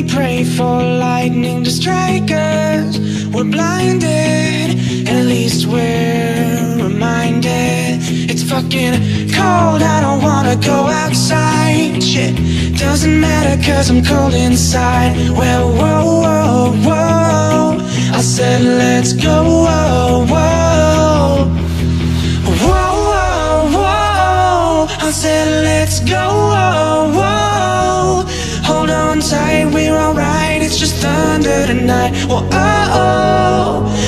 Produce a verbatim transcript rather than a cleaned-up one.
pray for lightning to strike us. We're blinded, at least we're reminded. It's fucking cold, I don't wanna go outside. Shit, doesn't matter cause I'm cold inside. Well, whoa, whoa, whoa, I said let's go, whoa, whoa. Whoa, whoa, whoa, I said let's go, whoa, whoa. Hold on tight, we're alright, it's just thunder tonight. Whoa, oh, oh,